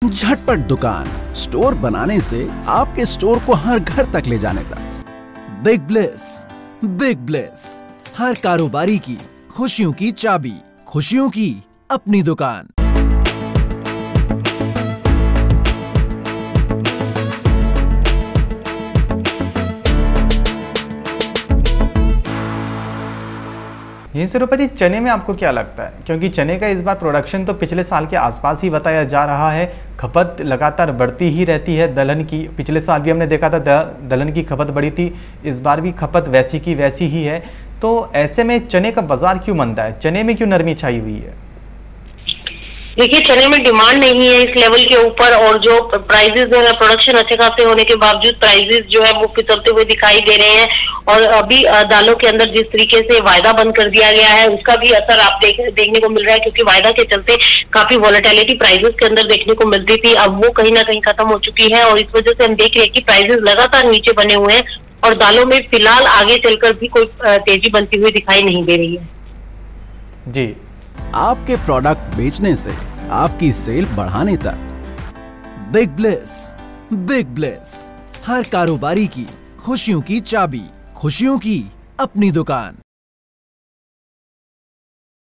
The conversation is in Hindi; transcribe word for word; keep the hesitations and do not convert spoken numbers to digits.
झटपट दुकान, स्टोर बनाने से आपके स्टोर को हर घर तक ले जाने तक। बिग ब्लेस, बिग ब्लेस, हर कारोबारी की खुशियों की चाबी, खुशियों की अपनी दुकान। यहीं से रूपा जी, चने में आपको क्या लगता है, क्योंकि चने का इस बार प्रोडक्शन तो पिछले साल के आसपास ही बताया जा रहा है, खपत लगातार बढ़ती ही रहती है दलहन की। पिछले साल भी हमने देखा था दलहन की खपत बढ़ी थी, इस बार भी खपत वैसी की वैसी ही है। तो ऐसे में चने का बाजार क्यों मंदा है, चने में क्यों नरमी छाई हुई है? देखिए, चने में डिमांड नहीं है इस लेवल के ऊपर, और जो प्राइजेस है प्रोडक्शन अच्छे खासे होने के बावजूद प्राइजेस जो है वो फिसलते हुए दिखाई दे रहे हैं। और अभी दालों के अंदर जिस तरीके से वायदा बंद कर दिया गया है उसका भी असर आप देख, देखने को मिल रहा है, क्योंकि वायदा के चलते काफी वॉलेटिलिटी प्राइजेस के अंदर देखने को मिलती थी, अब वो कहीं ना कहीं खत्म हो चुकी है। और इस वजह से हम देख रहे हैं कि प्राइजेस लगातार नीचे बने हुए हैं और दालों में फिलहाल आगे चलकर भी कोई तेजी बनती हुई दिखाई नहीं दे रही है। जी, आपके प्रोडक्ट बेचने से आपकी सेल बढ़ाने तक। बिग ब्लेस, बिग ब्लेस, हर कारोबारी की खुशियों की चाबी, खुशियों की अपनी दुकान।